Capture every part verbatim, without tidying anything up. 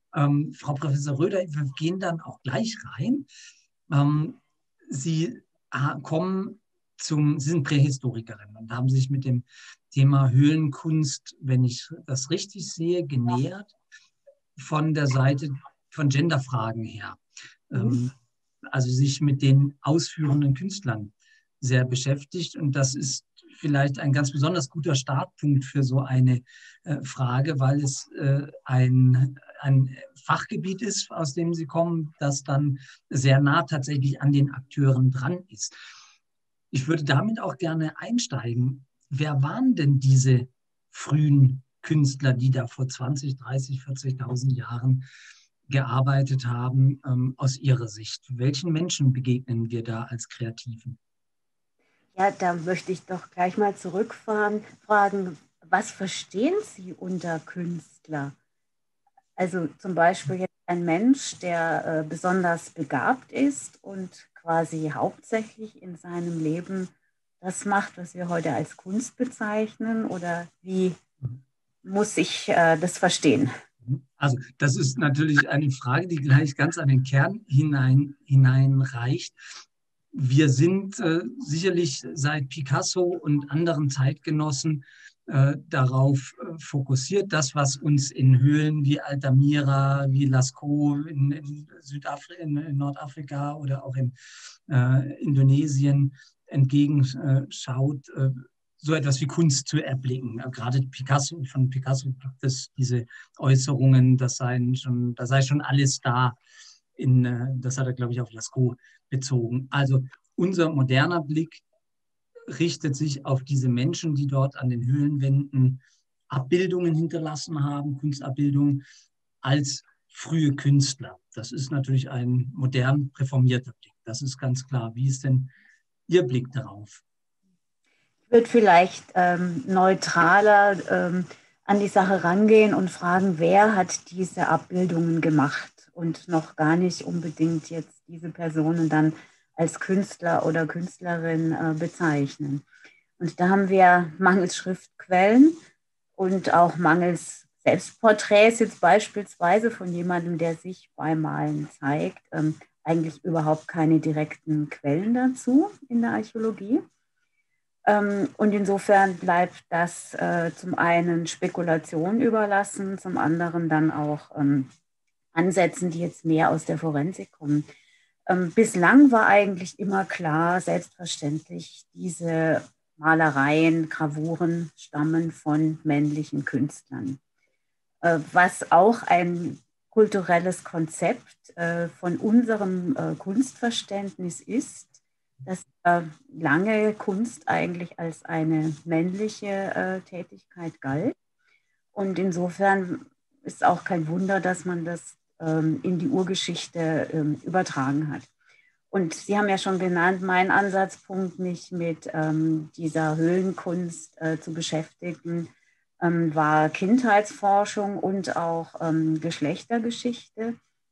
Ähm, Frau Professor Röder, wir gehen dann auch gleich rein. Ähm, Sie ha- kommen zum, Sie sind Prähistorikerin und haben sich mit dem Thema Höhlenkunst, wenn ich das richtig sehe, genähert von der Seite von Genderfragen her. Mhm. Ähm, also sich mit den ausführenden Künstlern sehr beschäftigt. Und das ist vielleicht ein ganz besonders guter Startpunkt für so eine äh, Frage, weil es äh, ein, ein Fachgebiet ist, aus dem Sie kommen, das dann sehr nah tatsächlich an den Akteuren dran ist. Ich würde damit auch gerne einsteigen. Wer waren denn diese frühen Künstler, die da vor zwanzig, dreißig, vierzigtausend Jahren gearbeitet haben, ähm, aus Ihrer Sicht? Welchen Menschen begegnen wir da als Kreativen? Ja, da möchte ich doch gleich mal zurückfahren, fragen, was verstehen Sie unter Künstler? Also zum Beispiel jetzt ein Mensch, der äh, besonders begabt ist und quasi hauptsächlich in seinem Leben das macht, was wir heute als Kunst bezeichnen, oder wie muss ich äh, das verstehen? Also, das ist natürlich eine Frage, die gleich ganz an den Kern hinein, hineinreicht. Wir sind äh, sicherlich seit Picasso und anderen Zeitgenossen äh, darauf äh, fokussiert, das, was uns in Höhlen wie Altamira, wie Lascaux in, in, Südafrika, in, in Nordafrika oder auch in äh, Indonesien entgegenschaut, äh, so etwas wie Kunst zu erblicken. Gerade Picasso, von Picasso gibt es diese Äußerungen, das sei schon, da sei schon alles da. In, äh, das hat er, glaube ich, auf Lascaux bezogen. Also unser moderner Blick richtet sich auf diese Menschen, die dort an den Höhlenwänden Abbildungen hinterlassen haben, Kunstabbildungen, als frühe Künstler. Das ist natürlich ein modern reformierter Blick. Das ist ganz klar. Wie ist denn Ihr Blick darauf? Ich würde vielleicht ähm, neutraler ähm, an die Sache rangehen und fragen, wer hat diese Abbildungen gemacht und noch gar nicht unbedingt jetzt diese Personen dann als Künstler oder Künstlerin äh, bezeichnen. Und da haben wir mangels Schriftquellen und auch mangels Selbstporträts jetzt beispielsweise von jemandem, der sich beim Malen zeigt, ähm, eigentlich überhaupt keine direkten Quellen dazu in der Archäologie. Ähm, und insofern bleibt das äh, zum einen Spekulation überlassen, zum anderen dann auch ähm, Ansätzen, die jetzt mehr aus der Forensik kommen. Ähm, bislang war eigentlich immer klar, selbstverständlich, diese Malereien, Gravuren stammen von männlichen Künstlern. Äh, was auch ein kulturelles Konzept äh, von unserem äh, Kunstverständnis ist, dass äh, lange Kunst eigentlich als eine männliche äh, Tätigkeit galt. Und insofern ist auch kein Wunder, dass man das ähm, in die Urgeschichte ähm, übertragen hat. Und Sie haben ja schon genannt, mein Ansatzpunkt, mich mit ähm, dieser Höhlenkunst äh, zu beschäftigen, ähm, war Kindheitsforschung und auch ähm, Geschlechtergeschichte.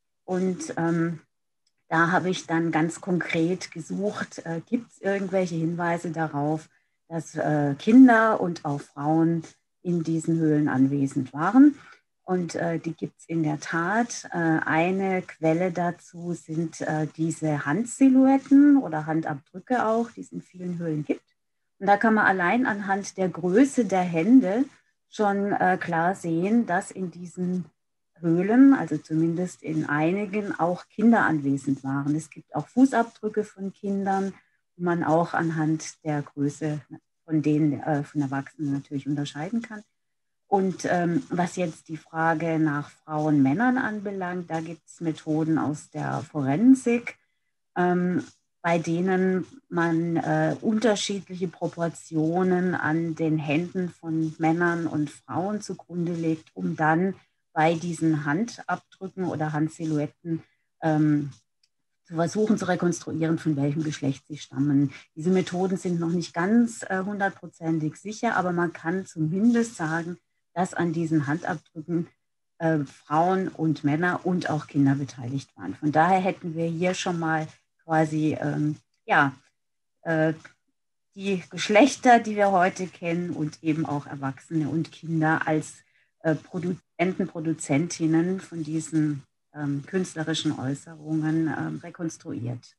Und ähm, da habe ich dann ganz konkret gesucht, äh, gibt es irgendwelche Hinweise darauf, dass äh, Kinder und auch Frauen in diesen Höhlen anwesend waren. Und äh, die gibt es in der Tat. Äh, eine Quelle dazu sind äh, diese Handsilhouetten oder Handabdrücke auch, die es in vielen Höhlen gibt. Und da kann man allein anhand der Größe der Hände schon äh, klar sehen, dass in diesen Höhlen, also zumindest in einigen, auch Kinder anwesend waren. Es gibt auch Fußabdrücke von Kindern, die man auch anhand der Größe von denen äh, von Erwachsenen natürlich unterscheiden kann. Und ähm, was jetzt die Frage nach Frauen, Männern anbelangt, da gibt es Methoden aus der Forensik, ähm, bei denen man äh, unterschiedliche Proportionen an den Händen von Männern und Frauen zugrunde legt, um dann bei diesen Handabdrücken oder Handsilhouetten ähm, zu versuchen zu rekonstruieren, von welchem Geschlecht sie stammen. Diese Methoden sind noch nicht ganz äh, hundertprozentig sicher, aber man kann zumindest sagen, dass an diesen Handabdrücken äh, Frauen und Männer und auch Kinder beteiligt waren. Von daher hätten wir hier schon mal quasi ähm, ja, äh, die Geschlechter, die wir heute kennen und eben auch Erwachsene und Kinder als äh, Produzenten, Produzentinnen von diesen ähm, künstlerischen Äußerungen ähm, rekonstruiert.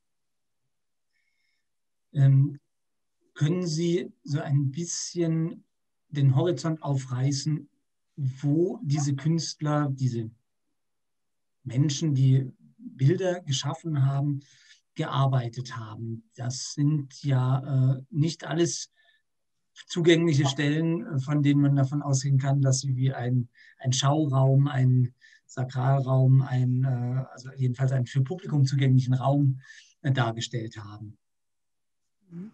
Ähm, können Sie so ein bisschen den Horizont aufreißen, wo diese Künstler, diese Menschen, die Bilder geschaffen haben, gearbeitet haben? Das sind ja äh, nicht alles zugängliche Stellen, von denen man davon ausgehen kann, dass sie wie ein, ein Schauraum, ein Sakralraum, ein, äh, also jedenfalls einen für Publikum zugänglichen Raum äh, dargestellt haben. Mhm.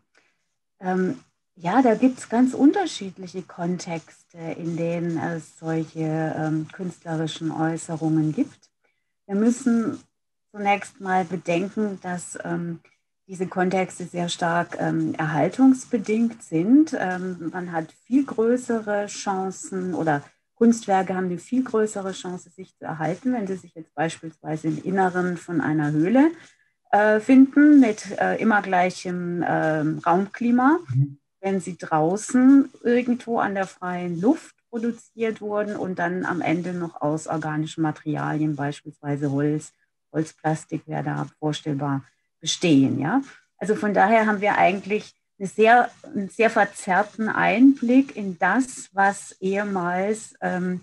Ähm, ja, da gibt es ganz unterschiedliche Kontexte, in denen es solche ähm, künstlerischen Äußerungen gibt. Wir müssen zunächst mal bedenken, dass ähm, diese Kontexte sehr stark ähm, erhaltungsbedingt sind. Ähm, man hat viel größere Chancen oder Kunstwerke haben eine viel größere Chance, sich zu erhalten, wenn sie sich jetzt beispielsweise im Inneren von einer Höhle äh, finden mit äh, immer gleichem äh, Raumklima. Mhm. Wenn sie draußen irgendwo an der freien Luft produziert wurden und dann am Ende noch aus organischen Materialien, beispielsweise Holz, Holzplastik wäre da vorstellbar, bestehen. Ja? Also von daher haben wir eigentlich eine sehr, einen sehr verzerrten Einblick in das, was ehemals ähm,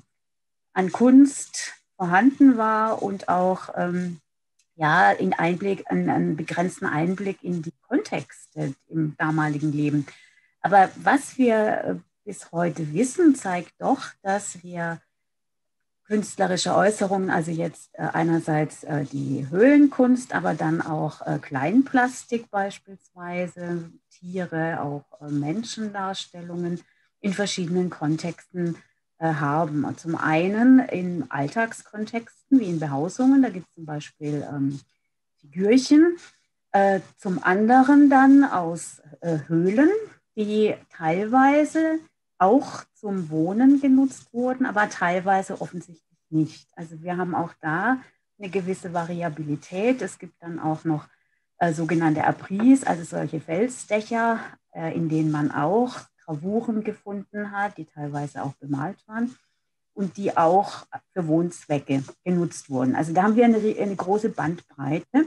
an Kunst vorhanden war und auch ähm, ja, in Einblick, einen, einen begrenzten Einblick in die Kontexte im damaligen Leben. Aber was wir bis heute wissen, zeigt doch, dass wir künstlerische Äußerungen, also jetzt äh, einerseits äh, die Höhlenkunst, aber dann auch äh, Kleinplastik beispielsweise, Tiere, auch äh, Menschendarstellungen in verschiedenen Kontexten äh, haben. Zum einen in Alltagskontexten wie in Behausungen, da gibt es zum Beispiel ähm, Figürchen, äh, zum anderen dann aus äh, Höhlen, die teilweise auch zum Wohnen genutzt wurden, aber teilweise offensichtlich nicht. Also wir haben auch da eine gewisse Variabilität. Es gibt dann auch noch äh, sogenannte Abris, also solche Felsdächer, äh, in denen man auch Gravuren gefunden hat, die teilweise auch bemalt waren und die auch für Wohnzwecke genutzt wurden. Also da haben wir eine, eine große Bandbreite.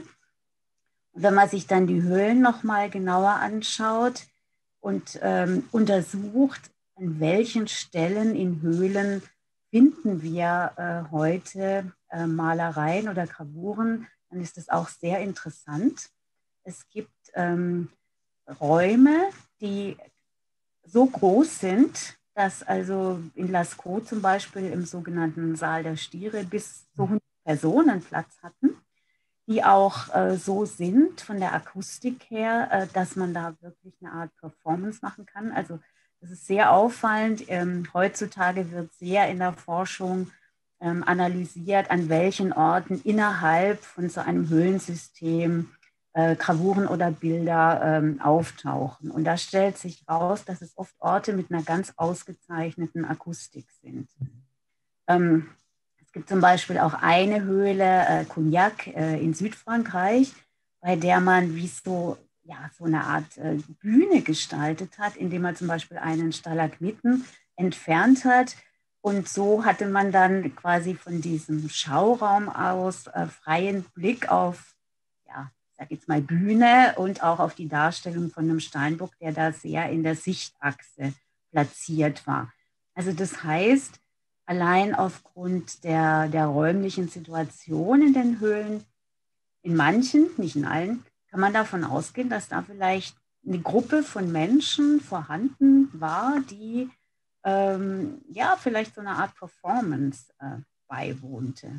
Und wenn man sich dann die Höhlen nochmal genauer anschaut und ähm, untersucht, an welchen Stellen in Höhlen finden wir äh, heute äh, Malereien oder Gravuren, dann ist das auch sehr interessant. Es gibt ähm, Räume, die so groß sind, dass also in Lascaux zum Beispiel im sogenannten Saal der Stiere bis zu hundert Personen Platz hatten, die auch äh, so sind von der Akustik her, äh, dass man da wirklich eine Art Performance machen kann. Also das ist sehr auffallend. Ähm, heutzutage wird sehr in der Forschung ähm, analysiert, an welchen Orten innerhalb von so einem Höhlensystem äh, Gravuren oder Bilder ähm, auftauchen. Und da stellt sich raus, dass es oft Orte mit einer ganz ausgezeichneten Akustik sind. Ähm, Es gibt zum Beispiel auch eine Höhle, äh, Cognac, äh, in Südfrankreich, bei der man wie so, ja, so eine Art äh, Bühne gestaltet hat, indem man zum Beispiel einen Stalagmiten entfernt hat. Und so hatte man dann quasi von diesem Schauraum aus äh, freien Blick auf, ja, ich sag jetzt mal Bühne und auch auf die Darstellung von einem Steinbock, der da sehr in der Sichtachse platziert war. Also das heißt, allein aufgrund der, der räumlichen Situation in den Höhlen, in manchen, nicht in allen, kann man davon ausgehen, dass da vielleicht eine Gruppe von Menschen vorhanden war, die ähm, ja vielleicht so eine Art Performance äh, beiwohnte.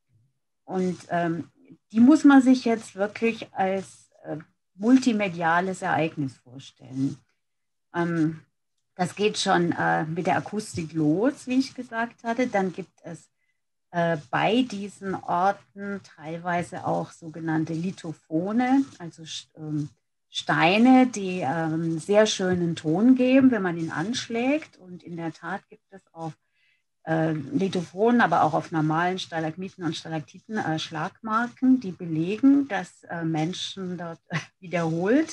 Und ähm, die muss man sich jetzt wirklich als äh, multimediales Ereignis vorstellen. Ähm, Das geht schon äh, mit der Akustik los, wie ich gesagt hatte. Dann gibt es äh, bei diesen Orten teilweise auch sogenannte Lithophone, also ähm, Steine, die ähm, sehr schönen Ton geben, wenn man ihn anschlägt. Und in der Tat gibt es auf äh, Lithophonen, aber auch auf normalen Stalagmiten und Stalaktiten äh, Schlagmarken, die belegen, dass äh, Menschen dort äh, wiederholt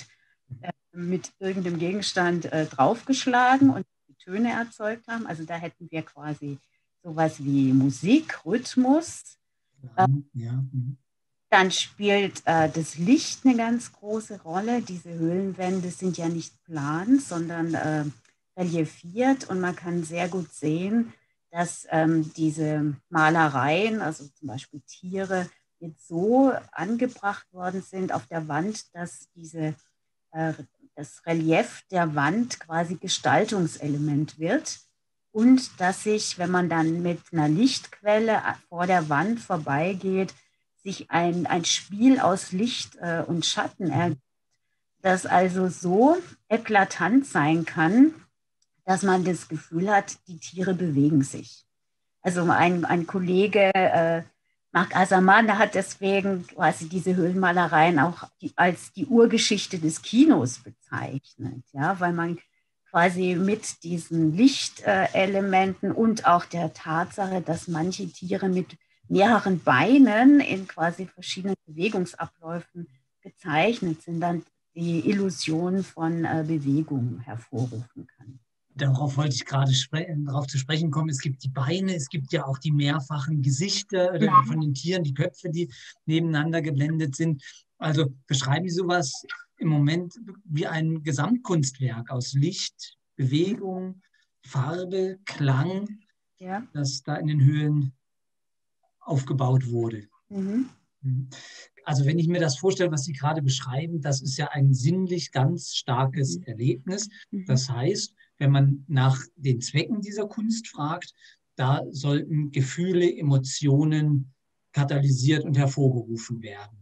mit irgendeinem Gegenstand äh, draufgeschlagen und Töne erzeugt haben. Also da hätten wir quasi sowas wie Musik, Rhythmus. Ja, ja. Mhm. Dann spielt äh, das Licht eine ganz große Rolle. Diese Höhlenwände sind ja nicht plan, sondern äh, reliefiert und man kann sehr gut sehen, dass ähm, diese Malereien, also zum Beispiel Tiere, jetzt so angebracht worden sind auf der Wand, dass diese, äh, das Relief der Wand quasi Gestaltungselement wird und dass sich, wenn man dann mit einer Lichtquelle vor der Wand vorbeigeht, sich ein, ein Spiel aus Licht äh, und Schatten ergibt, das also so eklatant sein kann, dass man das Gefühl hat, die Tiere bewegen sich. Also ein, ein Kollege, äh, Marc Asaman, der hat deswegen quasi diese Höhlenmalereien auch die, als die Urgeschichte des Kinos bezeichnet, ja, weil man quasi mit diesen Lichtelementen und auch der Tatsache, dass manche Tiere mit mehreren Beinen in quasi verschiedenen Bewegungsabläufen gezeichnet sind, dann die Illusion von äh, Bewegung hervorrufen kann. Darauf wollte ich gerade spre darauf zu sprechen kommen. Es gibt die Beine, es gibt ja auch die mehrfachen Gesichter oder von den Tieren, die Köpfe, die nebeneinander geblendet sind. Also beschreiben Sie sowas im Moment wie ein Gesamtkunstwerk aus Licht, Bewegung, Farbe, Klang, Ja. das da in den Höhlen aufgebaut wurde. Mhm. Also wenn ich mir das vorstelle, was Sie gerade beschreiben, das ist ja ein sinnlich ganz starkes Erlebnis. Das heißt, wenn man nach den Zwecken dieser Kunst fragt, da sollten Gefühle, Emotionen katalysiert und hervorgerufen werden.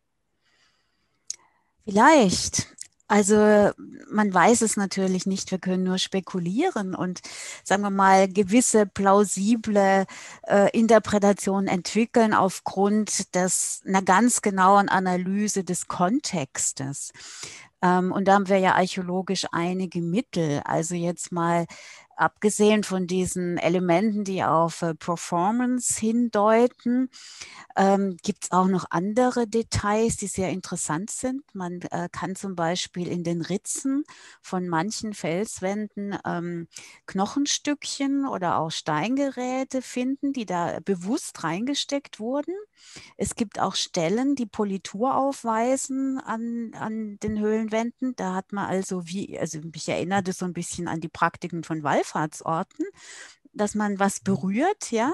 Vielleicht. Also man weiß es natürlich nicht, wir können nur spekulieren und sagen wir mal gewisse plausible äh, Interpretationen entwickeln aufgrund des, einer ganz genauen Analyse des Kontextes. Ähm, und da haben wir ja archäologisch einige Mittel. Also jetzt mal abgesehen von diesen Elementen, die auf äh, Performance hindeuten, ähm, gibt es auch noch andere Details, die sehr interessant sind. Man äh, kann zum Beispiel in den Ritzen von manchen Felswänden ähm, Knochenstückchen oder auch Steingeräte finden, die da bewusst reingesteckt wurden. Es gibt auch Stellen, die Politur aufweisen an, an den Höhlenwänden. Da hat man also wie, also mich erinnert es so ein bisschen an die Praktiken von Wallfahrtsorten, dass man was berührt, ja.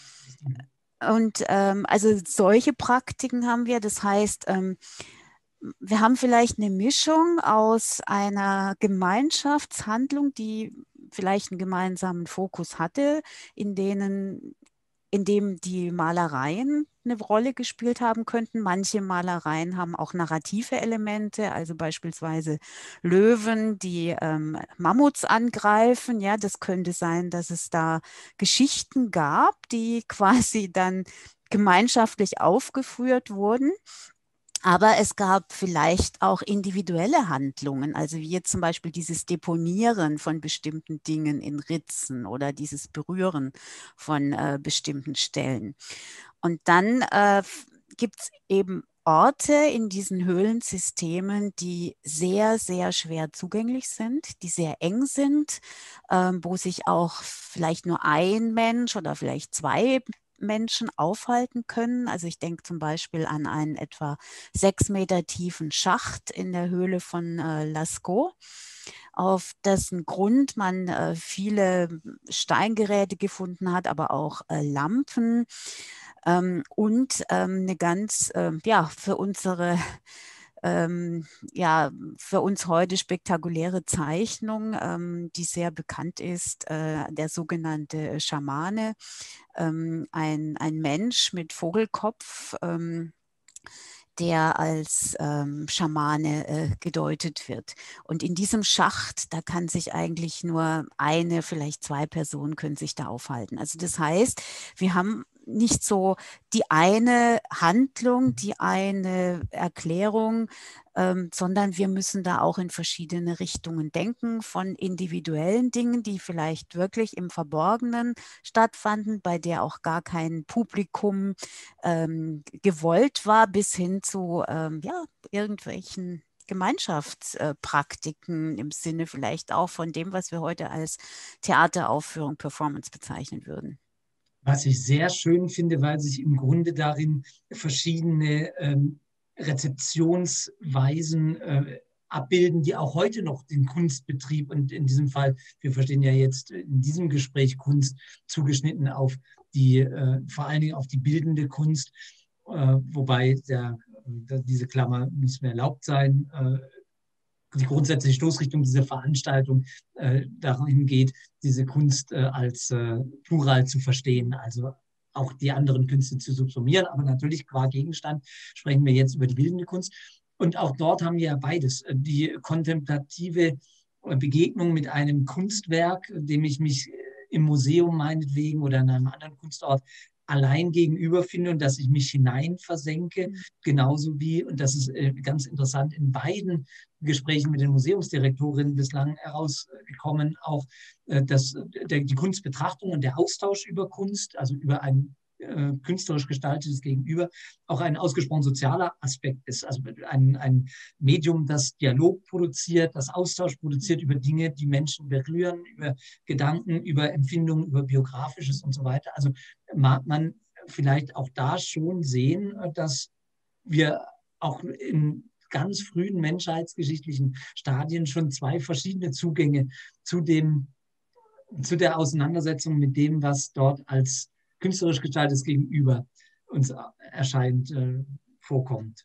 Und ähm, also solche Praktiken haben wir. Das heißt, ähm, wir haben vielleicht eine Mischung aus einer Gemeinschaftshandlung, die vielleicht einen gemeinsamen Fokus hatte, in denen in dem die Malereien eine Rolle gespielt haben könnten. Manche Malereien haben auch narrative Elemente, also beispielsweise Löwen, die ähm, Mammuts angreifen. Ja, das könnte sein, dass es da Geschichten gab, die quasi dann gemeinschaftlich aufgeführt wurden. Aber es gab vielleicht auch individuelle Handlungen, also wie jetzt zum Beispiel dieses Deponieren von bestimmten Dingen in Ritzen oder dieses Berühren von äh, bestimmten Stellen. Und dann äh, gibt es eben Orte in diesen Höhlensystemen, die sehr, sehr schwer zugänglich sind, die sehr eng sind, ähm, wo sich auch vielleicht nur ein Mensch oder vielleicht zwei Menschen aufhalten können. Also ich denke zum Beispiel an einen etwa sechs Meter tiefen Schacht in der Höhle von äh, Lascaux, auf dessen Grund man äh, viele Steingeräte gefunden hat, aber auch äh, Lampen ähm, und ähm, eine ganz, äh, ja, für unsere ähm, ja, für uns heute spektakuläre Zeichnung, ähm, die sehr bekannt ist, äh, der sogenannte Schamane, ähm, ein, ein Mensch mit Vogelkopf, ähm, der als ähm, Schamane äh, gedeutet wird. Und in diesem Schacht, da kann sich eigentlich nur eine, vielleicht zwei Personen können sich da aufhalten. Also das heißt, wir haben nicht so die eine Handlung, die eine Erklärung, ähm, sondern wir müssen da auch in verschiedene Richtungen denken, von individuellen Dingen, die vielleicht wirklich im Verborgenen stattfanden, bei der auch gar kein Publikum ähm, gewollt war, bis hin zu ähm, ja, irgendwelchen Gemeinschaftspraktiken im Sinne vielleicht auch von dem, was wir heute als Theateraufführung, Performance bezeichnen würden. Was ich sehr schön finde, weil sich im Grunde darin verschiedene ähm, Rezeptionsweisen äh, abbilden, die auch heute noch den Kunstbetrieb und in diesem Fall, wir verstehen ja jetzt in diesem Gespräch Kunst zugeschnitten auf die, äh, vor allen Dingen auf die bildende Kunst, äh, wobei der, der, diese Klammer muss mir erlaubt sein, äh, die grundsätzliche Stoßrichtung dieser Veranstaltung äh, dahin geht, diese Kunst äh, als äh, Plural zu verstehen, also auch die anderen Künste zu subsumieren. Aber natürlich qua Gegenstand sprechen wir jetzt über die bildende Kunst. Und auch dort haben wir ja beides. Die kontemplative Begegnung mit einem Kunstwerk, dem ich mich im Museum meinetwegen oder an einem anderen Kunstort allein gegenüber finde und dass ich mich hinein versenke, genauso wie, und das ist äh, ganz interessant, in beiden Gesprächen mit den Museumsdirektorinnen bislang herausgekommen, auch äh, dass der, die Kunstbetrachtung und der Austausch über Kunst, also über ein äh, künstlerisch gestaltetes Gegenüber, auch ein ausgesprochen sozialer Aspekt ist. Also ein, ein Medium, das Dialog produziert, das Austausch produziert über Dinge, die Menschen berühren, über Gedanken, über Empfindungen, über Biografisches und so weiter. Also mag man vielleicht auch da schon sehen, dass wir auch in ganz frühen menschheitsgeschichtlichen Stadien schon zwei verschiedene Zugänge zu dem, zu der Auseinandersetzung mit dem, was dort als künstlerisch gestaltetes Gegenüber uns erscheint, äh, vorkommt.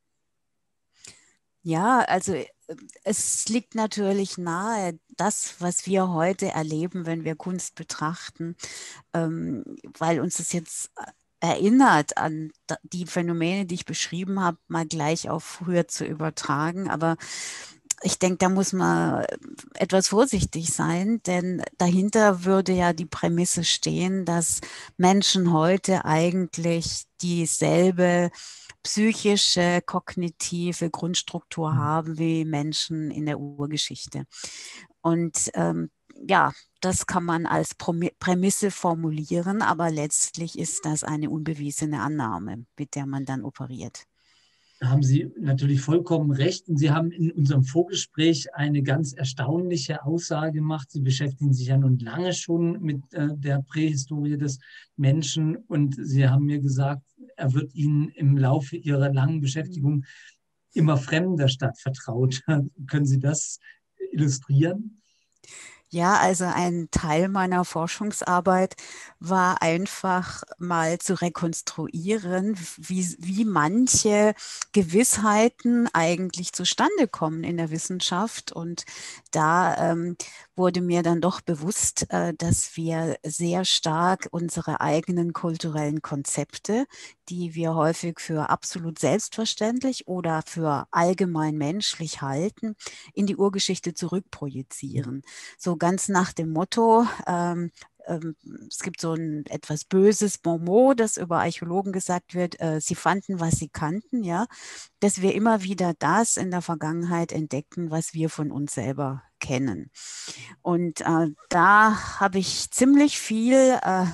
Ja, also es liegt natürlich nahe, das, was wir heute erleben, wenn wir Kunst betrachten, ähm, weil uns das jetzt erinnert an die Phänomene, die ich beschrieben habe, mal gleich auf früher zu übertragen. Aber ich denke, da muss man etwas vorsichtig sein, denn dahinter würde ja die Prämisse stehen, dass Menschen heute eigentlich dieselbe psychische, kognitive Grundstruktur haben wie Menschen in der Urgeschichte. Und ähm, ja, das kann man als Prämisse formulieren, aber letztlich ist das eine unbewiesene Annahme, mit der man dann operiert. Da haben Sie natürlich vollkommen recht. Und Sie haben in unserem Vorgespräch eine ganz erstaunliche Aussage gemacht. Sie beschäftigen sich ja nun lange schon mit äh, der Prähistorie des Menschen. Und Sie haben mir gesagt, er wird Ihnen im Laufe Ihrer langen Beschäftigung immer fremder Stadt vertraut. Können Sie das illustrieren? Ja, also ein Teil meiner Forschungsarbeit war einfach mal zu rekonstruieren, wie, wie manche Gewissheiten eigentlich zustande kommen in der Wissenschaft. Und da ähm, wurde mir dann doch bewusst, äh, dass wir sehr stark unsere eigenen kulturellen Konzepte, die wir häufig für absolut selbstverständlich oder für allgemein menschlich halten, in die Urgeschichte zurückprojizieren. So ganz nach dem Motto, ähm, ähm, es gibt so ein etwas böses Bonmot, das über Archäologen gesagt wird, äh, sie fanden, was sie kannten, ja, dass wir immer wieder das in der Vergangenheit entdecken, was wir von uns selber kennen. Und äh, da habe ich ziemlich viel äh,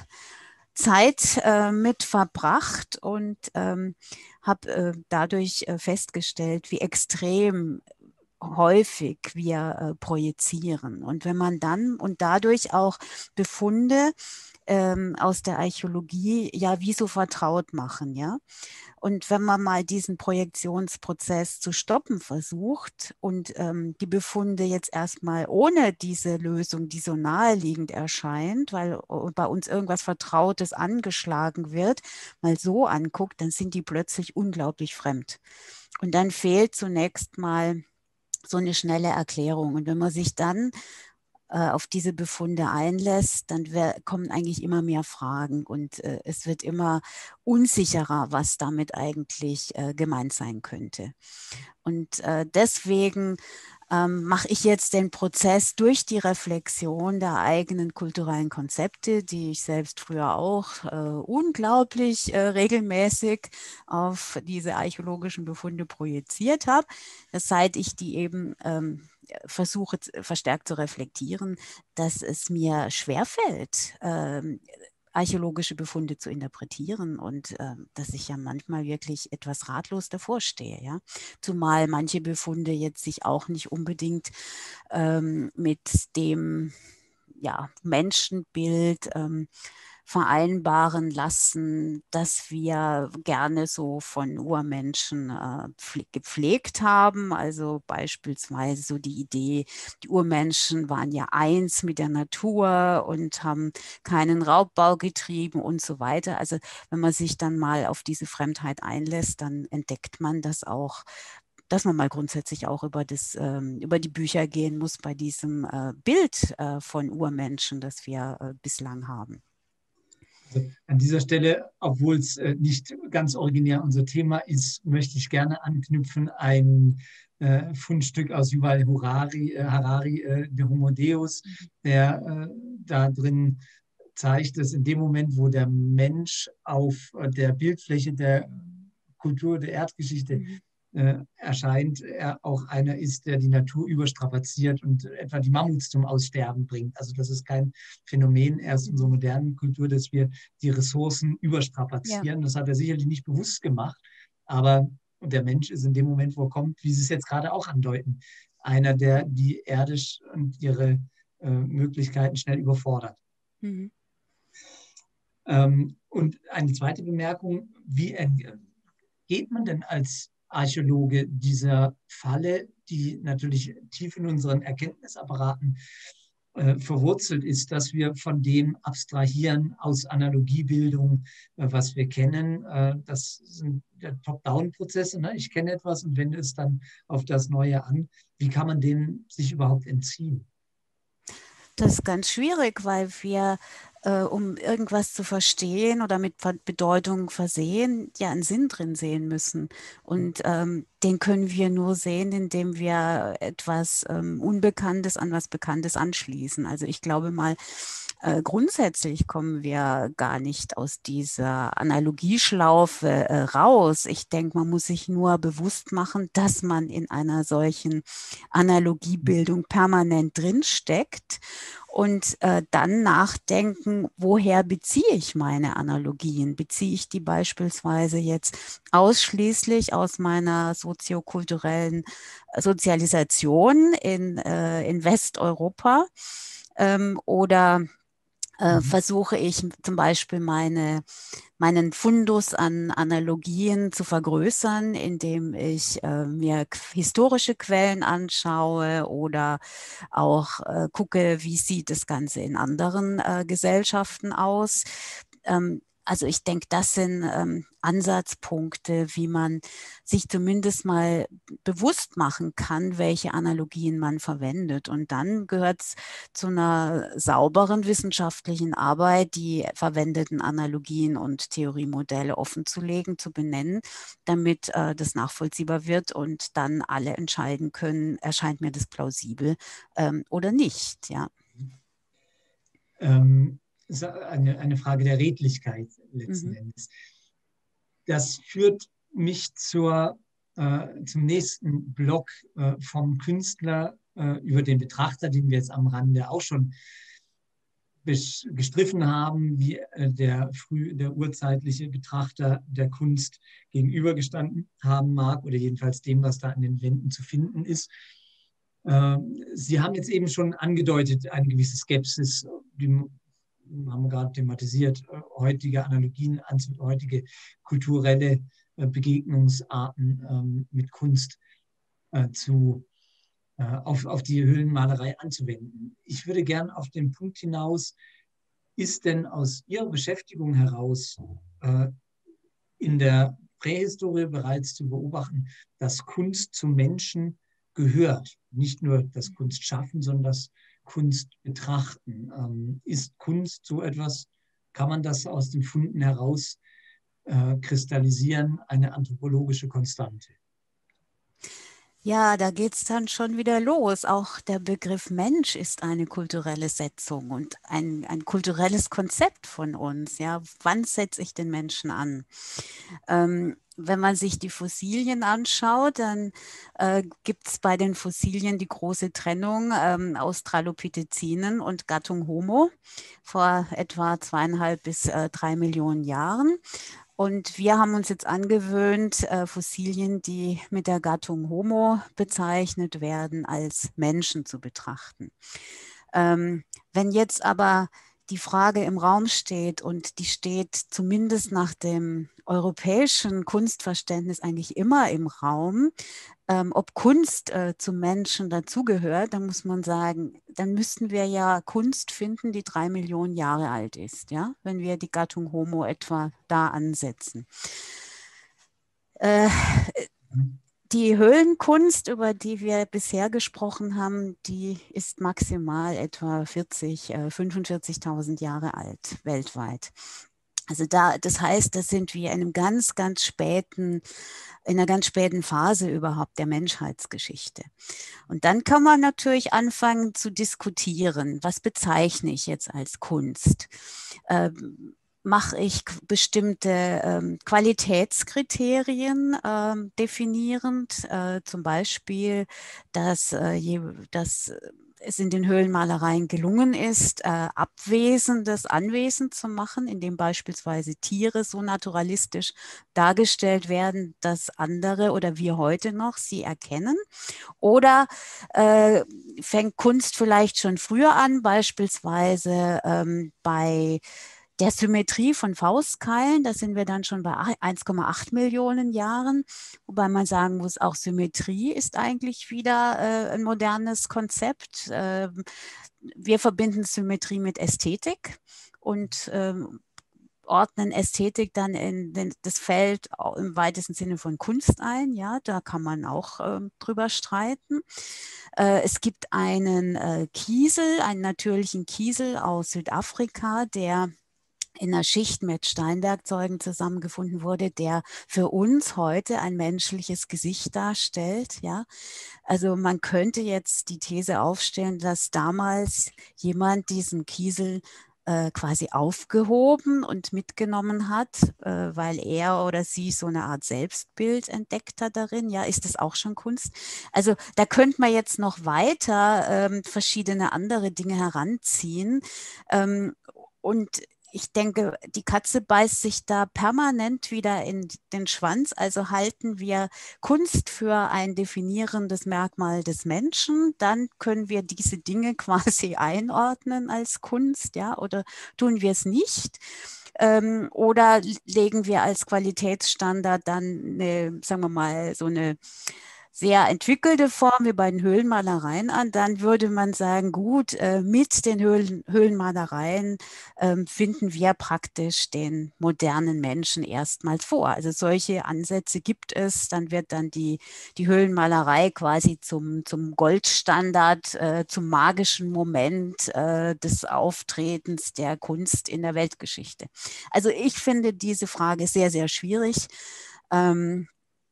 Zeit äh, mit verbracht und ähm, habe äh, dadurch äh, festgestellt, wie extrem häufig wir äh, projizieren. Und wenn man dann und dadurch auch Befunde ähm, aus der Archäologie ja wie so vertraut machen, ja. Und wenn man mal diesen Projektionsprozess zu stoppen versucht und ähm, die Befunde jetzt erstmal ohne diese Lösung, die so naheliegend erscheint, weil bei uns irgendwas Vertrautes angeschlagen wird, mal so anguckt, dann sind die plötzlich unglaublich fremd. Und dann fehlt zunächst mal so eine schnelle Erklärung. Und wenn man sich dann äh, auf diese Befunde einlässt, dann wär, kommen eigentlich immer mehr Fragen und äh, es wird immer unsicherer, was damit eigentlich äh, gemeint sein könnte. Und äh, deswegen ähm, mache ich jetzt den Prozess durch die Reflexion der eigenen kulturellen Konzepte, die ich selbst früher auch äh, unglaublich äh, regelmäßig auf diese archäologischen Befunde projiziert habe, seit ich die eben ähm, versuche verstärkt zu reflektieren, dass es mir schwerfällt, ähm, archäologische Befunde zu interpretieren und äh, dass ich ja manchmal wirklich etwas ratlos davor stehe. Ja? Zumal manche Befunde jetzt sich auch nicht unbedingt ähm, mit dem ja, Menschenbild ähm, vereinbaren lassen, das wir gerne so von Urmenschen äh, gepflegt haben. Also beispielsweise so die Idee, die Urmenschen waren ja eins mit der Natur und haben keinen Raubbau getrieben und so weiter. Also wenn man sich dann mal auf diese Fremdheit einlässt, dann entdeckt man das auch, dass man mal grundsätzlich auch über, das, ähm, über die Bücher gehen muss bei diesem äh, Bild äh, von Urmenschen, das wir äh, bislang haben. Also an dieser Stelle, obwohl es äh, nicht ganz originär unser Thema ist, möchte ich gerne anknüpfen. Ein äh, Fundstück aus Yuval Harari, äh, Harari äh, der Homo Deus, der äh, da drin zeigt, dass in dem Moment, wo der Mensch auf äh, der Bildfläche der Kultur, der Erdgeschichte Mhm. äh, erscheint, er auch einer ist, der die Natur überstrapaziert und etwa die Mammuts zum Aussterben bringt. Also das ist kein Phänomen erst in unserer modernen Kultur, dass wir die Ressourcen überstrapazieren. Ja. Das hat er sicherlich nicht bewusst gemacht, aber der Mensch ist in dem Moment, wo er kommt, wie Sie es jetzt gerade auch andeuten, einer, der die Erde und ihre äh, Möglichkeiten schnell überfordert. Mhm. Ähm, und eine zweite Bemerkung, wie geht man denn als Archäologe dieser Falle, die natürlich tief in unseren Erkenntnisapparaten äh, verwurzelt ist, dass wir von dem abstrahieren aus Analogiebildung, äh, was wir kennen. Äh, das sind Top-Down-Prozesse. Ne? Ich kenne etwas und wende es dann auf das Neue an. Wie kann man dem sich überhaupt entziehen? Das ist ganz schwierig, weil wir, äh, um irgendwas zu verstehen oder mit Bedeutung versehen, ja einen Sinn drin sehen müssen. Und ähm, den können wir nur sehen, indem wir etwas ähm, Unbekanntes an was Bekanntes anschließen. Also ich glaube mal, äh, grundsätzlich kommen wir gar nicht aus dieser Analogieschlaufe äh, raus. Ich denke, man muss sich nur bewusst machen, dass man in einer solchen Analogiebildung permanent drinsteckt. Und äh, dann nachdenken, woher beziehe ich meine Analogien? Beziehe ich die beispielsweise jetzt ausschließlich aus meiner soziokulturellen Sozialisation in, äh, in Westeuropa? Ähm, oder äh, versuche ich zum Beispiel meine, meinen Fundus an Analogien zu vergrößern, indem ich äh, mir historische Quellen anschaue oder auch äh, gucke, wie sieht das Ganze in anderen äh, Gesellschaften aus. Ähm, Also ich denke, das sind ähm, Ansatzpunkte, wie man sich zumindest mal bewusst machen kann, welche Analogien man verwendet. Und dann gehört es zu einer sauberen wissenschaftlichen Arbeit, die verwendeten Analogien und Theoriemodelle offenzulegen, zu benennen, damit äh, das nachvollziehbar wird und dann alle entscheiden können, erscheint mir das plausibel ähm, oder nicht. Ja. Ähm Eine, eine Frage der Redlichkeit letzten Mhm. Endes. Das führt mich zur, äh, zum nächsten Block äh, vom Künstler äh, über den Betrachter, den wir jetzt am Rande auch schon gestriffen haben, wie äh, der, früh, der urzeitliche Betrachter der Kunst gegenübergestanden haben mag oder jedenfalls dem, was da an den Wänden zu finden ist. Äh, Sie haben jetzt eben schon angedeutet, eine gewisse Skepsis, die haben wir gerade thematisiert, heutige Analogien, heutige kulturelle Begegnungsarten ähm, mit Kunst äh, zu, äh, auf, auf die Höhlenmalerei anzuwenden. Ich würde gern auf den Punkt hinaus, ist denn aus Ihrer Beschäftigung heraus äh, in der Prähistorie bereits zu beobachten, dass Kunst zum Menschen gehört? Nicht nur das Kunstschaffen, sondern das Kunst betrachten. Ähm, ist Kunst so etwas, kann man das aus den Funden heraus äh, kristallisieren, eine anthropologische Konstante? Ja, da geht es dann schon wieder los. Auch der Begriff Mensch ist eine kulturelle Setzung und ein, ein kulturelles Konzept von uns. Ja, wann setze ich den Menschen an? Ähm, wenn man sich die Fossilien anschaut, dann äh, gibt es bei den Fossilien die große Trennung ähm, Australopithecinen und Gattung Homo vor etwa zweieinhalb bis äh, drei Millionen Jahren. Und wir haben uns jetzt angewöhnt, äh, Fossilien, die mit der Gattung Homo bezeichnet werden, als Menschen zu betrachten. Ähm, wenn jetzt aber die Frage im Raum steht und die steht zumindest nach dem europäischen Kunstverständnis eigentlich immer im Raum, ähm, ob Kunst äh, zum Menschen dazugehört, dann muss man sagen, dann müssten wir ja Kunst finden, die drei Millionen Jahre alt ist, ja, wenn wir die Gattung Homo etwa da ansetzen. Äh, Die Höhlenkunst, über die wir bisher gesprochen haben, die ist maximal etwa vierzig, fünfundvierzigtausend Jahre alt weltweit. Also da, das heißt, da sind wir in einem ganz, ganz späten, in einer ganz späten Phase überhaupt der Menschheitsgeschichte. Und dann kann man natürlich anfangen zu diskutieren, was bezeichne ich jetzt als Kunst? Ähm, mache ich bestimmte ähm, Qualitätskriterien ähm, definierend, äh, zum Beispiel, dass, äh, je, dass es in den Höhlenmalereien gelungen ist, äh, Abwesendes anwesend zu machen, indem beispielsweise Tiere so naturalistisch dargestellt werden, dass andere oder wir heute noch sie erkennen. Oder äh, fängt Kunst vielleicht schon früher an, beispielsweise ähm, bei der Symmetrie von Faustkeilen, da sind wir dann schon bei eins Komma acht Millionen Jahren, wobei man sagen muss, auch Symmetrie ist eigentlich wieder äh, ein modernes Konzept. Äh, wir verbinden Symmetrie mit Ästhetik und äh, ordnen Ästhetik dann in den, das Feld im weitesten Sinne von Kunst ein. Ja, da kann man auch äh, drüber streiten. Äh, es gibt einen äh, Kiesel, einen natürlichen Kiesel aus Südafrika, der in einer Schicht mit Steinwerkzeugen zusammengefunden wurde, der für uns heute ein menschliches Gesicht darstellt. Ja, also man könnte jetzt die These aufstellen, dass damals jemand diesen Kiesel äh, quasi aufgehoben und mitgenommen hat, äh, weil er oder sie so eine Art Selbstbild entdeckt hat darin. Ja, ist das auch schon Kunst? Also da könnte man jetzt noch weiter ähm, verschiedene andere Dinge heranziehen. Ähm, und ich denke, die Katze beißt sich da permanent wieder in den Schwanz. Also halten wir Kunst für ein definierendes Merkmal des Menschen, dann können wir diese Dinge quasi einordnen als Kunst, ja, oder tun wir es nicht? Ähm, oder legen wir als Qualitätsstandard dann eine, sagen wir mal, so eine sehr entwickelte Form wie bei den Höhlenmalereien an, dann würde man sagen, gut, äh, mit den Höhlen, Höhlenmalereien äh, finden wir praktisch den modernen Menschen erstmals vor. Also solche Ansätze gibt es, dann wird dann die, die Höhlenmalerei quasi zum, zum Goldstandard, äh, zum magischen Moment äh, des Auftretens der Kunst in der Weltgeschichte. Also ich finde diese Frage sehr, sehr schwierig. Ähm,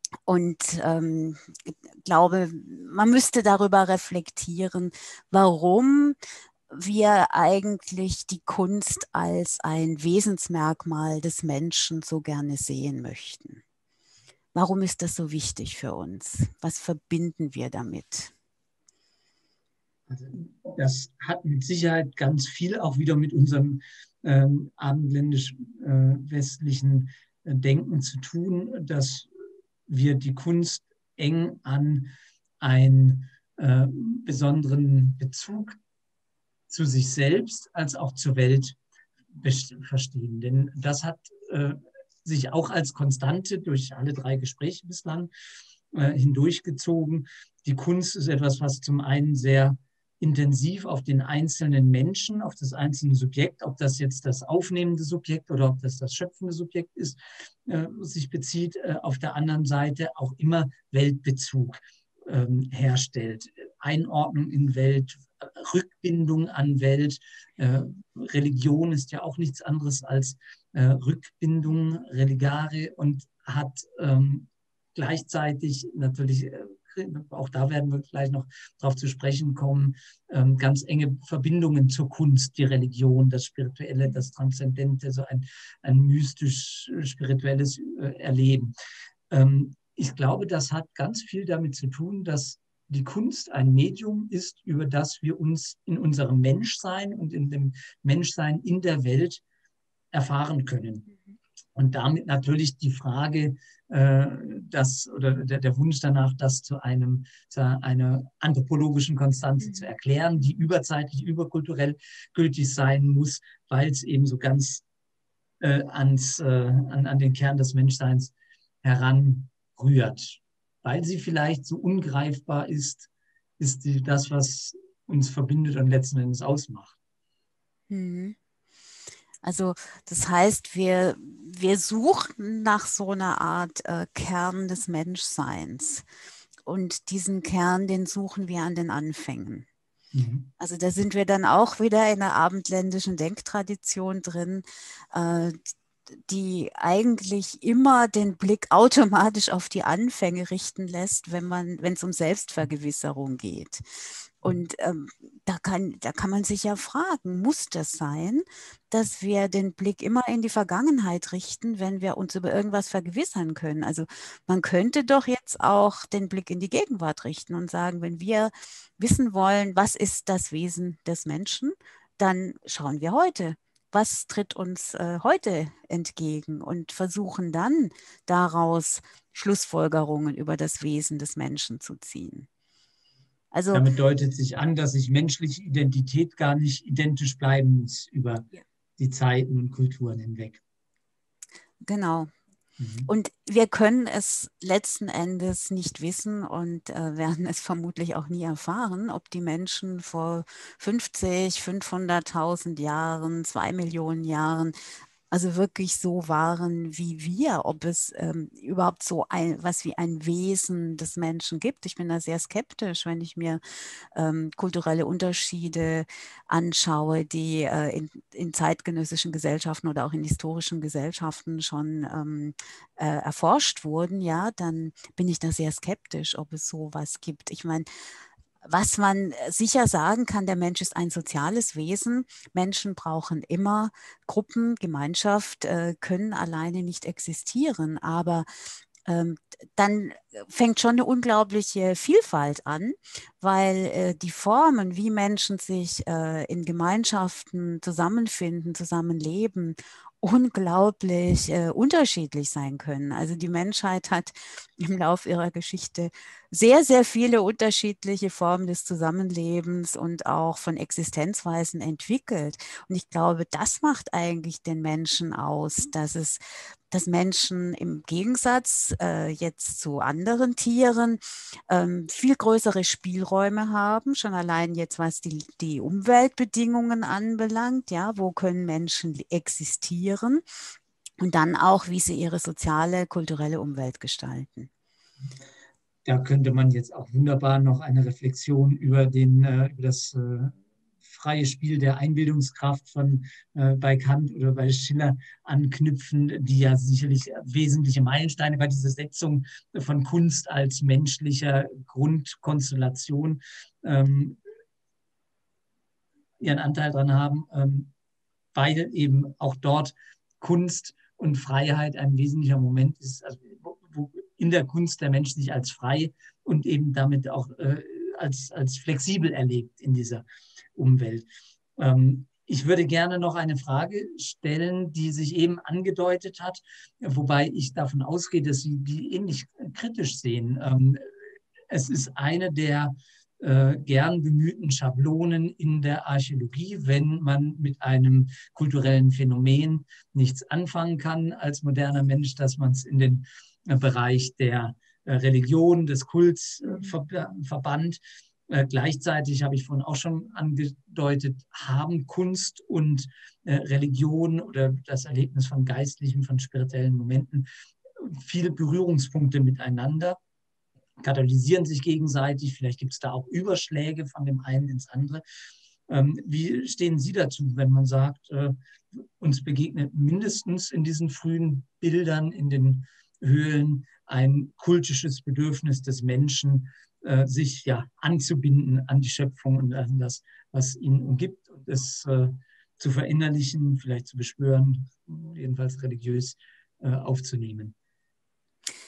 Und ähm, glaube, man müsste darüber reflektieren, warum wir eigentlich die Kunst als ein Wesensmerkmal des Menschen so gerne sehen möchten. Warum ist das so wichtig für uns? Was verbinden wir damit? Also das hat mit Sicherheit ganz viel auch wieder mit unserem ähm, abendländisch-westlichen äh, Denken zu tun, dass wir die Kunst eng an einen äh, besonderen Bezug zu sich selbst als auch zur Welt verstehen. Denn das hat äh, sich auch als Konstante durch alle drei Gespräche bislang äh, hindurchgezogen. Die Kunst ist etwas, was zum einen sehr intensiv auf den einzelnen Menschen, auf das einzelne Subjekt, ob das jetzt das aufnehmende Subjekt oder ob das das schöpfende Subjekt ist, äh, sich bezieht, äh, auf der anderen Seite auch immer Weltbezug ähm, herstellt. Einordnung in Welt, Rückbindung an Welt. Äh, Religion ist ja auch nichts anderes als äh, Rückbindung, Religare, und hat ähm, gleichzeitig natürlich, äh, auch da werden wir vielleicht noch darauf zu sprechen kommen, ähm, ganz enge Verbindungen zur Kunst, die Religion, das Spirituelle, das Transzendente, so ein, ein mystisch-spirituelles äh, Erleben. Ähm, ich glaube, das hat ganz viel damit zu tun, dass die Kunst ein Medium ist, über das wir uns in unserem Menschsein und in dem Menschsein in der Welt erfahren können. Und damit natürlich die Frage, äh, dass, oder der, der Wunsch danach, das zu einem, zu einer anthropologischen Konstante zu erklären, die überzeitlich, überkulturell gültig sein muss, weil es eben so ganz äh, ans, äh, an, an den Kern des Menschseins heranrührt. Weil sie vielleicht so ungreifbar ist, ist die, das, was uns verbindet und letzten Endes ausmacht. Mhm. Also das heißt, wir, wir suchen nach so einer Art äh, Kern des Menschseins. Und diesen Kern, den suchen wir an den Anfängen. Mhm. Also da sind wir dann auch wieder in der abendländischen Denktradition drin, äh, die eigentlich immer den Blick automatisch auf die Anfänge richten lässt, wenn man, wenn es um Selbstvergewisserung geht. Und ähm, da kann, da kann man sich ja fragen, muss das sein, dass wir den Blick immer in die Vergangenheit richten, wenn wir uns über irgendwas vergewissern können? Also man könnte doch jetzt auch den Blick in die Gegenwart richten und sagen, wenn wir wissen wollen, was ist das Wesen des Menschen, dann schauen wir heute. Was tritt uns äh, heute entgegen und versuchen dann daraus Schlussfolgerungen über das Wesen des Menschen zu ziehen. Also, damit deutet sich an, dass sich menschliche Identität gar nicht identisch bleiben muss über ja. die Zeiten und Kulturen hinweg. Genau. Mhm. Und wir können es letzten Endes nicht wissen und äh, werden es vermutlich auch nie erfahren, ob die Menschen vor fünfzig, fünfhunderttausend Jahren, zwei Millionen Jahren also wirklich so waren wie wir, ob es ähm, überhaupt so ein, was wie ein Wesen des Menschen gibt. Ich bin da sehr skeptisch, wenn ich mir ähm, kulturelle Unterschiede anschaue, die äh, in, in zeitgenössischen Gesellschaften oder auch in historischen Gesellschaften schon ähm, äh, erforscht wurden, ja, dann bin ich da sehr skeptisch, ob es sowas gibt. Ich meine, was man sicher sagen kann, der Mensch ist ein soziales Wesen. Menschen brauchen immer Gruppen, Gemeinschaft, äh, können alleine nicht existieren. Aber ähm, dann fängt schon eine unglaubliche Vielfalt an, weil äh, die Formen, wie Menschen sich äh, in Gemeinschaften zusammenfinden, zusammenleben, unglaublich äh, unterschiedlich sein können. Also die Menschheit hat im Lauf ihrer Geschichte sehr, sehr viele unterschiedliche Formen des Zusammenlebens und auch von Existenzweisen entwickelt. Und ich glaube, das macht eigentlich den Menschen aus, dass es dass Menschen im Gegensatz äh, jetzt zu anderen Tieren ähm, viel größere Spielräume haben, schon allein jetzt was die, die Umweltbedingungen anbelangt, ja, wo können Menschen existieren und dann auch, wie sie ihre soziale, kulturelle Umwelt gestalten. Da könnte man jetzt auch wunderbar noch eine Reflexion über, den, äh, über das äh, freie Spiel der Einbildungskraft von äh, bei Kant oder bei Schiller anknüpfen, die ja sicherlich wesentliche Meilensteine bei dieser Setzung von Kunst als menschlicher Grundkonstellation ähm, ihren Anteil daran haben, ähm, weil eben auch dort Kunst und Freiheit ein wesentlicher Moment ist, also wo, wo in der Kunst der Mensch sich als frei und eben damit auch äh, als, als flexibel erlebt in dieser Umwelt. Ähm, ich würde gerne noch eine Frage stellen, die sich eben angedeutet hat, wobei ich davon ausgehe, dass Sie die ähnlich kritisch sehen. Ähm, es ist eine der äh, gern bemühten Schablonen in der Archäologie, wenn man mit einem kulturellen Phänomen nichts anfangen kann als moderner Mensch, dass man es in den äh, Bereich der äh, Religion, des Kults äh, ver verbannt. Äh, gleichzeitig, habe ich vorhin auch schon angedeutet, haben Kunst und äh, Religion oder das Erlebnis von geistlichen, von spirituellen Momenten viele Berührungspunkte miteinander, katalysieren sich gegenseitig, vielleicht gibt es da auch Überschläge von dem einen ins andere. Ähm, wie stehen Sie dazu, wenn man sagt, äh, uns begegnet mindestens in diesen frühen Bildern in den Höhlen ein kultisches Bedürfnis des Menschen, äh, sich ja anzubinden an die Schöpfung und an das, was ihn umgibt und es äh, zu verinnerlichen, vielleicht zu beschwören, jedenfalls religiös äh, aufzunehmen?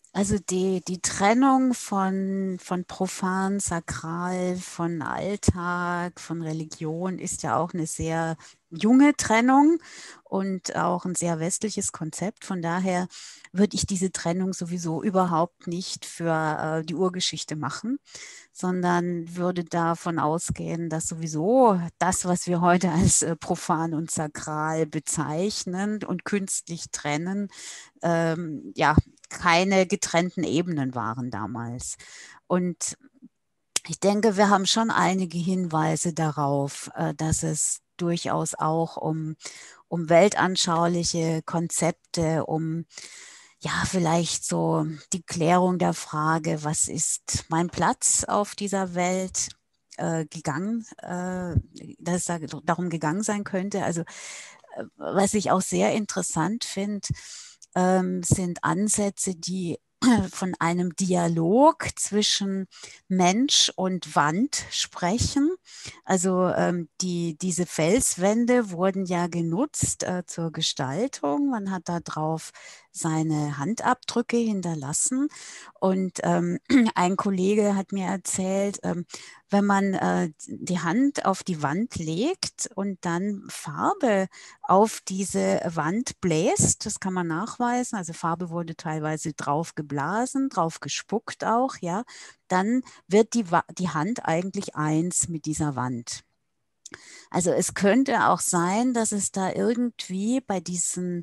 Also die, die Trennung von, von profan, sakral, von Alltag, von Religion ist ja auch eine sehr junge Trennung und auch ein sehr westliches Konzept. Von daher würde ich diese Trennung sowieso überhaupt nicht für äh, die Urgeschichte machen, sondern würde davon ausgehen, dass sowieso das, was wir heute als äh, profan und sakral bezeichnen und künstlich trennen, ähm, ja, keine getrennten Ebenen waren damals. Und ich denke, wir haben schon einige Hinweise darauf, äh, dass es durchaus auch um, um weltanschauliche Konzepte, um ja, vielleicht so die Klärung der Frage, was ist mein Platz auf dieser Welt, äh, gegangen, äh, dass es da darum gegangen sein könnte. Also äh, was ich auch sehr interessant finde, ähm, sind Ansätze, die von einem Dialog zwischen Mensch und Wand sprechen. Also ähm, die, diese Felswände wurden ja genutzt äh, zur Gestaltung. Man hat da drauf seine Handabdrücke hinterlassen. Und ähm, ein Kollege hat mir erzählt, ähm, wenn man äh, die Hand auf die Wand legt und dann Farbe auf diese Wand bläst, das kann man nachweisen, also Farbe wurde teilweise drauf geblasen, drauf gespuckt auch, ja, dann wird die, die Hand eigentlich eins mit dieser Wand. Also es könnte auch sein, dass es da irgendwie bei diesen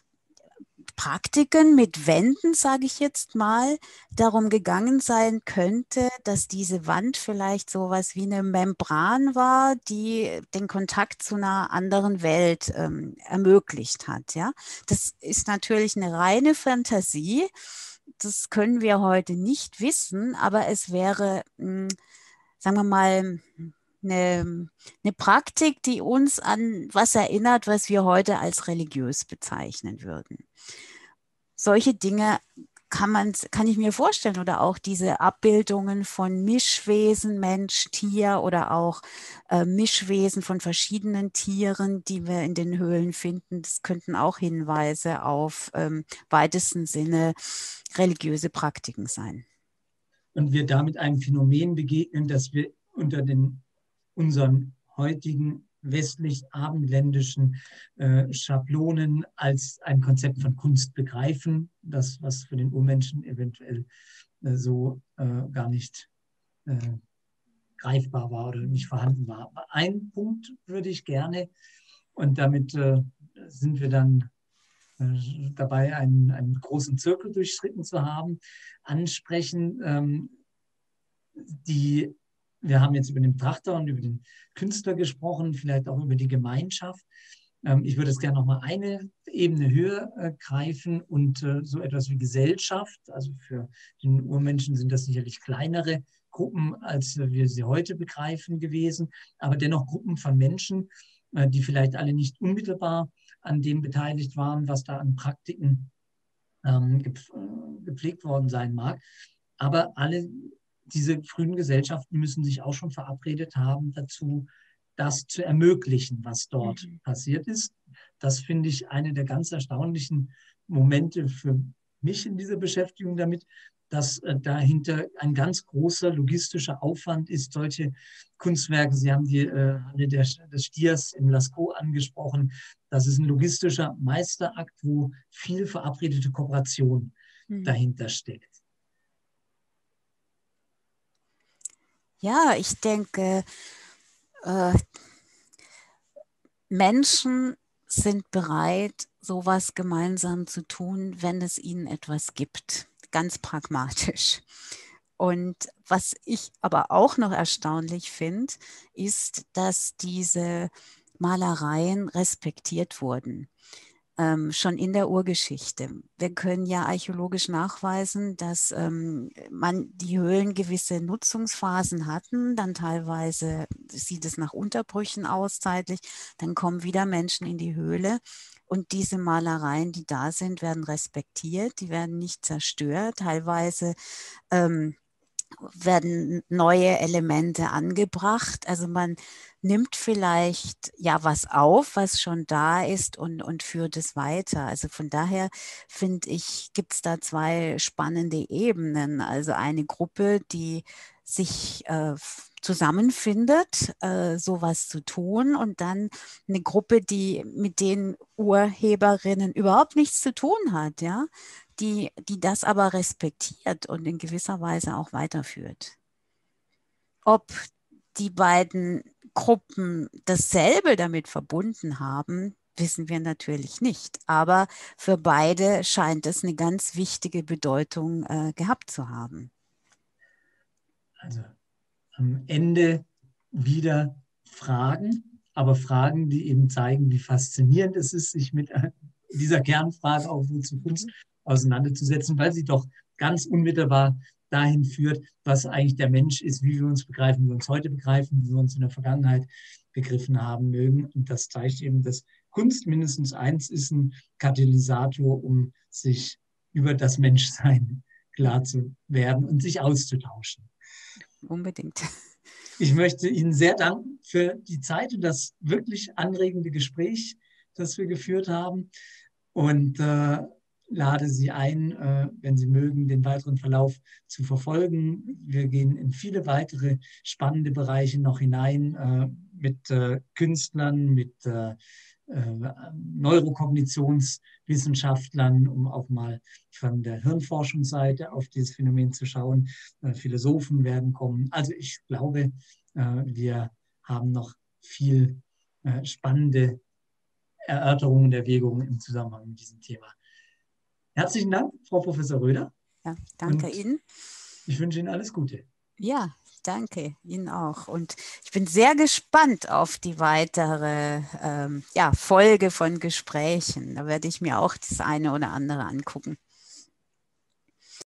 Praktiken mit Wänden, sage ich jetzt mal, darum gegangen sein könnte, dass diese Wand vielleicht so was wie eine Membran war, die den Kontakt zu einer anderen Welt ähm, ermöglicht hat. Ja, das ist natürlich eine reine Fantasie. Das können wir heute nicht wissen, aber es wäre, mh, sagen wir mal, eine, eine Praktik, die uns an was erinnert, was wir heute als religiös bezeichnen würden. Solche Dinge kann man, kann ich mir vorstellen, oder auch diese Abbildungen von Mischwesen, Mensch, Tier oder auch äh, Mischwesen von verschiedenen Tieren, die wir in den Höhlen finden. Das könnten auch Hinweise auf ähm, weitesten Sinne religiöse Praktiken sein. Und wir damit einem Phänomen begegnen, das wir unter den unseren heutigen westlich-abendländischen äh, Schablonen als ein Konzept von Kunst begreifen, das, was für den Urmenschen eventuell äh, so äh, gar nicht äh, greifbar war oder nicht vorhanden war. Aber einen Punkt würde ich gerne, und damit äh, sind wir dann äh, dabei, einen, einen großen Zirkel durchschritten zu haben, ansprechen, ähm, die wir haben jetzt über den Betrachter und über den Künstler gesprochen, vielleicht auch über die Gemeinschaft. Ich würde es gerne noch mal eine Ebene höher äh, greifen und äh, so etwas wie Gesellschaft. Also für den Urmenschen sind das sicherlich kleinere Gruppen, als wir sie heute begreifen gewesen, aber dennoch Gruppen von Menschen, äh, die vielleicht alle nicht unmittelbar an dem beteiligt waren, was da an Praktiken ähm, gepflegt worden sein mag. Aber alle diese frühen Gesellschaften müssen sich auch schon verabredet haben dazu, das zu ermöglichen, was dort mhm. passiert ist. Das finde ich eine der ganz erstaunlichen Momente für mich in dieser Beschäftigung damit, dass äh, dahinter ein ganz großer logistischer Aufwand ist, solche Kunstwerke, Sie haben die äh, Halle der, des Stiers in Lascaux angesprochen, das ist ein logistischer Meisterakt, wo viel verabredete Kooperation mhm. dahinter steckt. Ja, ich denke, äh, Menschen sind bereit, sowas gemeinsam zu tun, wenn es ihnen etwas gibt, ganz pragmatisch. Und was ich aber auch noch erstaunlich finde, ist, dass diese Malereien respektiert wurden. Ähm, schon in der Urgeschichte. Wir können ja archäologisch nachweisen, dass ähm, man die Höhlen gewisse Nutzungsphasen hatten, dann teilweise sieht es nach Unterbrüchen aus zeitlich, dann kommen wieder Menschen in die Höhle und diese Malereien, die da sind, werden respektiert, die werden nicht zerstört, teilweise ähm, werden neue Elemente angebracht. Also man nimmt vielleicht ja was auf, was schon da ist und, und führt es weiter. Also von daher finde ich, gibt es da zwei spannende Ebenen. Also eine Gruppe, die sich äh, zusammenfindet, äh, sowas zu tun, und dann eine Gruppe, die mit den Urheberinnen überhaupt nichts zu tun hat, ja, die, die das aber respektiert und in gewisser Weise auch weiterführt. Ob die beiden Gruppen dasselbe damit verbunden haben, wissen wir natürlich nicht. Aber für beide scheint es eine ganz wichtige Bedeutung äh, gehabt zu haben. Also am Ende wieder Fragen, aber Fragen, die eben zeigen, wie faszinierend es ist, sich mit dieser Kernfrage auch wozu Kunst auseinanderzusetzen, weil sie doch ganz unmittelbar dahin führt, was eigentlich der Mensch ist, wie wir uns begreifen, wie wir uns heute begreifen, wie wir uns in der Vergangenheit begriffen haben mögen. Und das zeigt eben, dass Kunst mindestens eins ist, ein Katalysator, um sich über das Menschsein klar zu werden und sich auszutauschen. Unbedingt. Ich möchte Ihnen sehr danken für die Zeit und das wirklich anregende Gespräch, das wir geführt haben, und äh, lade Sie ein, äh, wenn Sie mögen, den weiteren Verlauf zu verfolgen. Wir gehen in viele weitere spannende Bereiche noch hinein, äh, mit äh, Künstlern, mit äh, Neurokognitionswissenschaftlern, um auch mal von der Hirnforschungsseite auf dieses Phänomen zu schauen. Philosophen werden kommen. Also ich glaube, wir haben noch viel spannende Erörterungen und Erwägungen im Zusammenhang mit diesem Thema. Herzlichen Dank, Frau Professor Röder. Ja, danke und Ihnen. Ich wünsche Ihnen alles Gute. Ja, danke Ihnen auch. Und ich bin sehr gespannt auf die weitere ähm, ja, Folge von Gesprächen. Da werde ich mir auch das eine oder andere angucken.